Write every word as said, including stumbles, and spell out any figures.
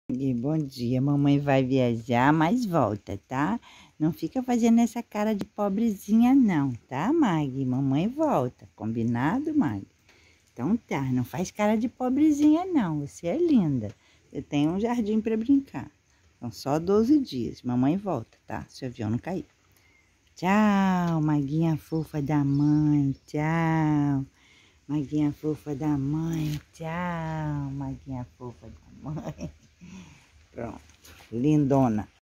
E bom dia, mamãe vai viajar, mas volta, tá? Não fica fazendo essa cara de pobrezinha não, tá, Mag? Mamãe volta, combinado, Mag? Então tá, não faz cara de pobrezinha não, você é linda. Você tem um jardim para brincar. São só doze dias, mamãe volta, tá? Se o avião não cair. Tchau, Maguinha fofa da mãe, tchau. Maguinha fofa da mãe, tchau. Maguinha fofa da mãe. Pronto, lindona.